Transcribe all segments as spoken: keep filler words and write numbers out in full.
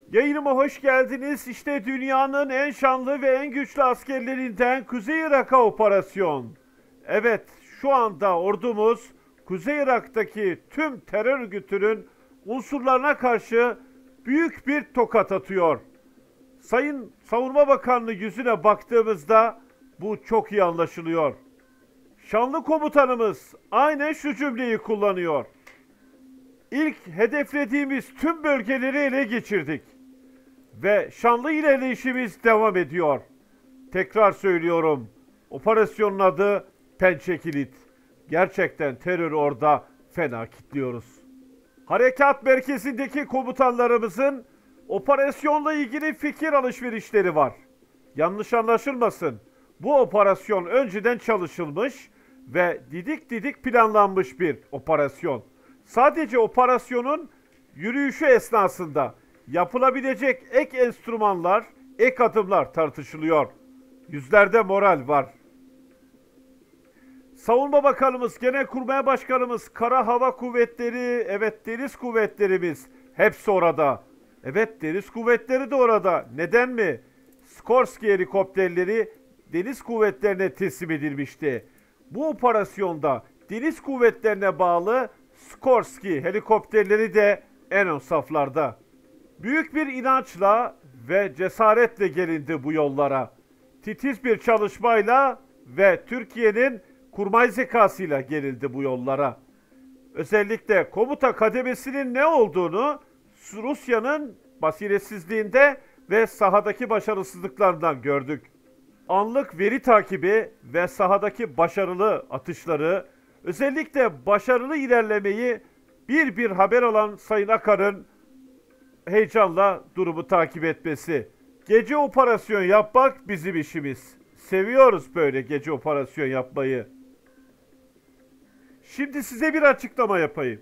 Yayınıma hoş geldiniz. İşte dünyanın en şanlı ve en güçlü askerlerinden Kuzey Irak'a operasyon. Evet, şu anda ordumuz Kuzey Irak'taki tüm terör örgütünün unsurlarına karşı büyük bir tokat atıyor. Sayın Savunma Bakanlığı yüzüne baktığımızda bu çok iyi anlaşılıyor. Şanlı komutanımız aynen şu cümleyi kullanıyor. İlk hedeflediğimiz tüm bölgeleri ele geçirdik. Ve şanlı ilerleyişimiz devam ediyor. Tekrar söylüyorum. Operasyonun adı Pençe Kilit. Gerçekten terörü orada fena kilitliyoruz. Harekat merkezindeki komutanlarımızın operasyonla ilgili fikir alışverişleri var. Yanlış anlaşılmasın. Bu operasyon önceden çalışılmış ve didik didik planlanmış bir operasyon. Sadece operasyonun yürüyüşü esnasında yapılabilecek ek enstrümanlar, ek adımlar tartışılıyor. Yüzlerde moral var. Savunma Bakanımız, Genelkurmay Başkanımız, Kara Hava Kuvvetleri, evet Deniz Kuvvetlerimiz hepsi orada. Evet Deniz Kuvvetleri de orada. Neden mi? Skorsky helikopterleri Deniz Kuvvetlerine teslim edilmişti. Bu operasyonda Deniz Kuvvetlerine bağlı Skorsky helikopterleri de en ön saflarda. Büyük bir inançla ve cesaretle gelindi bu yollara. Titiz bir çalışmayla ve Türkiye'nin kurmay zekasıyla gelindi bu yollara. Özellikle komuta kademesinin ne olduğunu Rusya'nın basiretsizliğinde ve sahadaki başarısızlıklarından gördük. Anlık veri takibi ve sahadaki başarılı atışları, özellikle başarılı ilerlemeyi bir bir haber alan Sayın Akar'ın heyecanla durumu takip etmesi. Gece operasyon yapmak bizim işimiz. Seviyoruz böyle gece operasyon yapmayı. Şimdi size bir açıklama yapayım.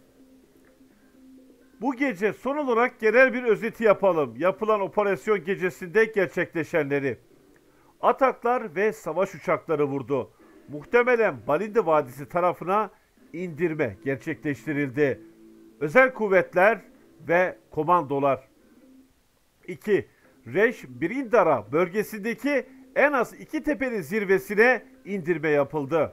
Bu gece son olarak genel bir özeti yapalım. Yapılan operasyon gecesinde gerçekleşenleri. Ataklar ve savaş uçakları vurdu. Muhtemelen Balindi Vadisi tarafına indirme gerçekleştirildi. Özel kuvvetler ve komandolar. iki. Reş Birindara bölgesindeki en az iki tepenin zirvesine indirme yapıldı.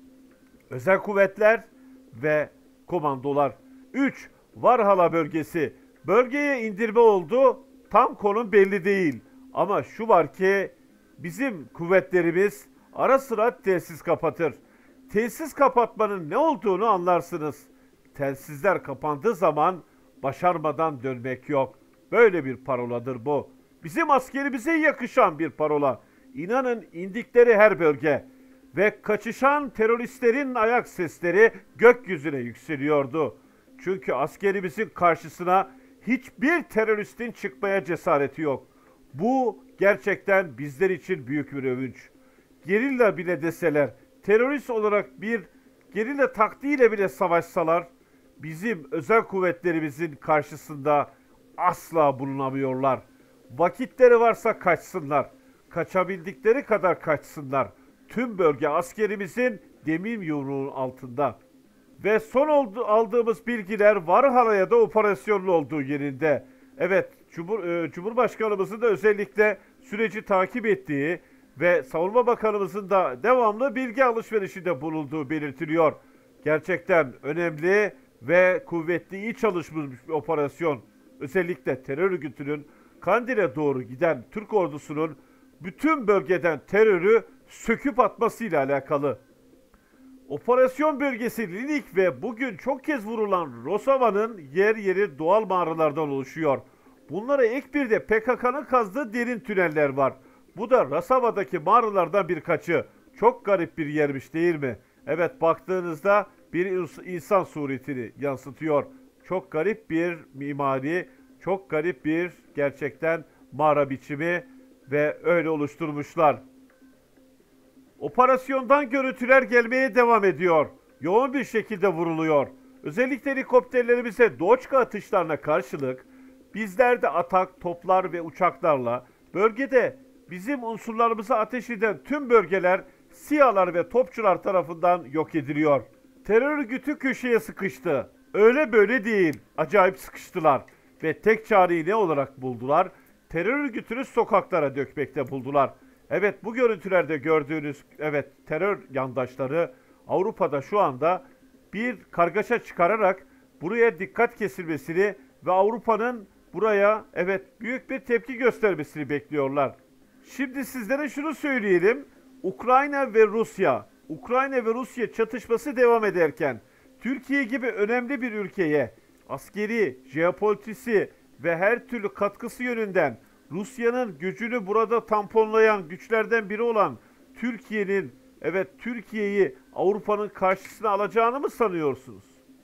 Özel kuvvetler ve komandolar. üç. Varhala bölgesi. Bölgeye indirme oldu. Tam konum belli değil. Ama şu var ki bizim kuvvetlerimiz ara sıra telsiz kapatır. Telsiz kapatmanın ne olduğunu anlarsınız. Telsizler kapandığı zaman başarmadan dönmek yok. Böyle bir paroladır bu. Bizim askerimize yakışan bir parola. İnanın indikleri her bölge ve kaçışan teröristlerin ayak sesleri gökyüzüne yükseliyordu. Çünkü askerimizin karşısına hiçbir teröristin çıkmaya cesareti yok. Bu gerçekten bizler için büyük bir övünç. Gerilla bile deseler, terörist olarak bir gerilla taktiğiyle bile savaşsalar, bizim özel kuvvetlerimizin karşısında asla bulunamıyorlar. Vakitleri varsa kaçsınlar. Kaçabildikleri kadar kaçsınlar. Tüm bölge askerimizin demir yumruğunun altında. Ve son oldu, aldığımız bilgiler Varhala'ya da operasyonlu olduğu yerinde. Evet, Cumhur, e, Cumhurbaşkanımızın da özellikle süreci takip ettiği ve Savunma Bakanımızın da devamlı bilgi alışverişinde bulunduğu belirtiliyor. Gerçekten önemli ve kuvvetli, iyi çalışmış bir operasyon. Özellikle terör örgütünün Kandil'e doğru giden Türk ordusunun bütün bölgeden terörü söküp atmasıyla alakalı. Operasyon bölgesi Linik ve bugün çok kez vurulan Rosova'nın yer yeri doğal mağaralardan oluşuyor. Bunlara ek bir de P K K'nın kazdığı derin tüneller var. Bu da Rosova'daki mağaralardan birkaçı. Çok garip bir yermiş değil mi? Evet, baktığınızda bir insan suretini yansıtıyor. Çok garip bir mimari, çok garip bir gerçekten mağara biçimi ve öyle oluşturmuşlar. Operasyondan görüntüler gelmeye devam ediyor. Yoğun bir şekilde vuruluyor. Özellikle helikopterlerimize Doğuçka atışlarına karşılık bizler de atak, toplar ve uçaklarla bölgede bizim unsurlarımıza ateş eden tüm bölgeler SİHA'lar ve topçular tarafından yok ediliyor. Terör örgütü köşeye sıkıştı. Öyle böyle değil. Acayip sıkıştılar. ve tek çareyi ne olarak buldular? Terör örgütünü sokaklara dökmekte buldular. Evet, bu görüntülerde gördüğünüz evet terör yandaşları Avrupa'da şu anda bir kargaşa çıkararak buraya dikkat kesilmesini ve Avrupa'nın buraya evet büyük bir tepki göstermesini bekliyorlar. Şimdi sizlere şunu söyleyelim. Ukrayna ve Rusya, Ukrayna ve Rusya çatışması devam ederken Türkiye gibi önemli bir ülkeye askeri, jeopolitisi ve her türlü katkısı yönünden Rusya'nın gücünü burada tamponlayan güçlerden biri olan Türkiye'nin evet Türkiye'yi Avrupa'nın karşısına alacağını mı sanıyorsunuz?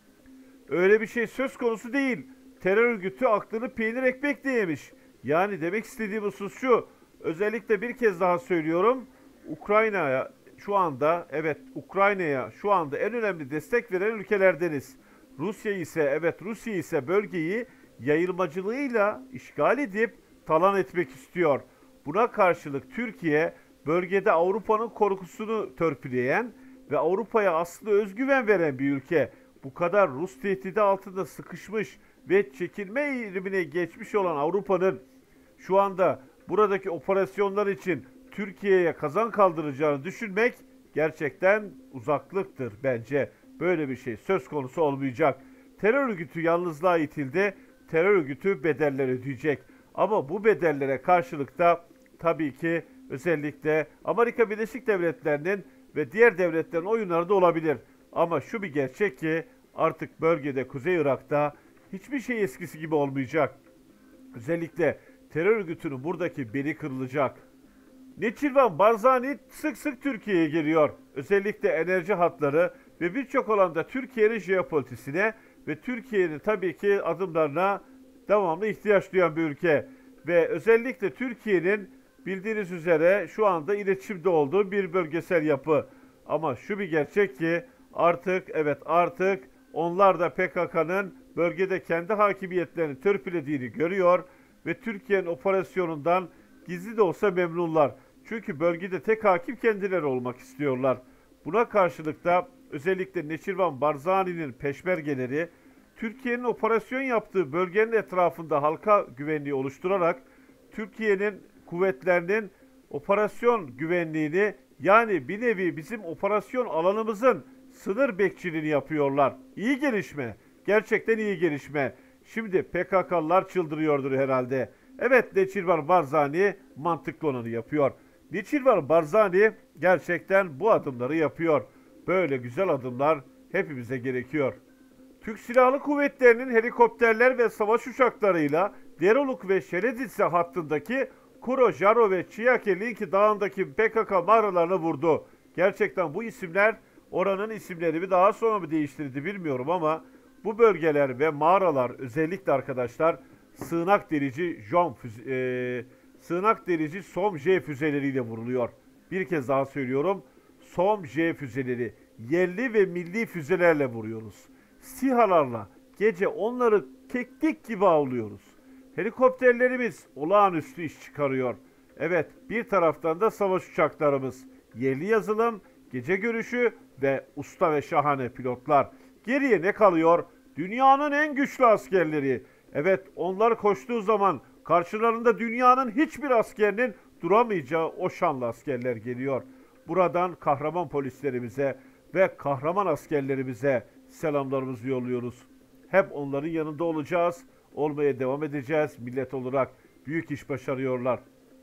Öyle bir şey söz konusu değil. Terör örgütü aklını peynir ekmekle yemiş. Yani demek istediğim husus şu. Özellikle bir kez daha söylüyorum. Ukrayna'ya şu anda evet Ukrayna'ya şu anda en önemli destek veren ülkelerdeniz. Rusya ise evet Rusya ise bölgeyi yayılmacılığıyla işgal edip talan etmek istiyor. Buna karşılık Türkiye bölgede Avrupa'nın korkusunu törpüleyen ve Avrupa'ya aslında özgüven veren bir ülke. Bu kadar Rus tehdidi altında sıkışmış ve çekilme eğilimine geçmiş olan Avrupa'nın şu anda buradaki operasyonlar için Türkiye'ye kazan kaldıracağını düşünmek gerçekten uzaklıktır bence. Böyle bir şey söz konusu olmayacak. Terör örgütü yalnızlığa itildi. Terör örgütü bedeller ödeyecek. Ama bu bedellere karşılık da tabii ki özellikle Amerika Birleşik Devletleri'nin ve diğer devletlerin oyunları da olabilir. Ama şu bir gerçek ki artık bölgede Kuzey Irak'ta hiçbir şey eskisi gibi olmayacak. Özellikle terör örgütünün buradaki beli kırılacak. Neçirvan Barzani sık sık Türkiye'ye geliyor. Özellikle enerji hatları ve birçok alanda Türkiye'nin jeopolitisine ve Türkiye'nin tabii ki adımlarına devamlı ihtiyaç duyan bir ülke. Ve özellikle Türkiye'nin bildiğiniz üzere şu anda iletişimde olduğu bir bölgesel yapı. Ama şu bir gerçek ki artık evet artık onlar da P K K'nın bölgede kendi hakimiyetlerini törpülediğini görüyor ve Türkiye'nin operasyonundan gizli de olsa memnunlar. Çünkü bölgede tek hakim kendileri olmak istiyorlar. Buna karşılık da özellikle Neçirvan Barzani'nin peşmergeleri Türkiye'nin operasyon yaptığı bölgenin etrafında halka güvenliği oluşturarak Türkiye'nin kuvvetlerinin operasyon güvenliğini yani bir nevi bizim operasyon alanımızın sınır bekçiliğini yapıyorlar. İyi gelişme. Gerçekten iyi gelişme. Şimdi P K K'lılar çıldırıyordur herhalde. Evet Neçirvan Barzani mantıklı olanı yapıyor. Neçirvan Barzani gerçekten bu adımları yapıyor. Böyle güzel adımlar hepimize gerekiyor. Türk Silahlı Kuvvetleri'nin helikopterler ve savaş uçaklarıyla Deroluk ve Şereditse hattındaki Kuro, Jaro ve Çiyake Linki Dağı'ndaki P K K mağaralarını vurdu. Gerçekten bu isimler oranın isimleri mi daha sonra mı değiştirdi bilmiyorum ama bu bölgeler ve mağaralar özellikle arkadaşlar sığınak delici J füze, e, sığınak delici SOM-J füzeleriyle vuruluyor. Bir kez daha söylüyorum. SOM-J füzeleri yerli ve milli füzelerle vuruyoruz. SİHA'larla gece onları keklik gibi avlıyoruz. Helikopterlerimiz olağanüstü iş çıkarıyor. Evet bir taraftan da savaş uçaklarımız yerli yazılım, gece görüşü ve usta ve şahane pilotlar. Geriye ne kalıyor? Dünyanın en güçlü askerleri. Evet onlar koştuğu zaman karşılarında dünyanın hiçbir askerinin duramayacağı o şanlı askerler geliyor. Buradan kahraman polislerimize ve kahraman askerlerimize selamlarımızı yolluyoruz. Hep onların yanında olacağız, olmaya devam edeceğiz. Millet olarak büyük iş başarıyorlar.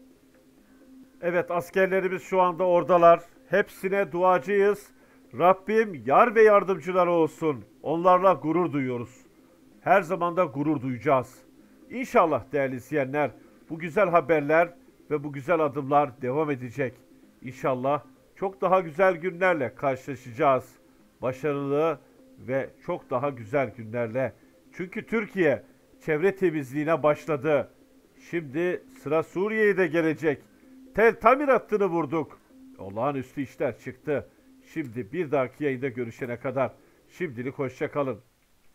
Evet askerlerimiz şu anda oradalar. Hepsine duacıyız. Rabbim yar ve yardımcıları olsun. Onlarla gurur duyuyoruz. Her zaman da gurur duyacağız. İnşallah değerli izleyenler bu güzel haberler ve bu güzel adımlar devam edecek. İnşallah çok daha güzel günlerle karşılaşacağız. Başarılı ve çok daha güzel günlerle. Çünkü Türkiye çevre temizliğine başladı. Şimdi sıra Suriye'ye de gelecek. Tel Tamir hattını vurduk. Olağanüstü işler çıktı. Şimdi bir dahaki yayında görüşene kadar şimdilik hoşça kalın.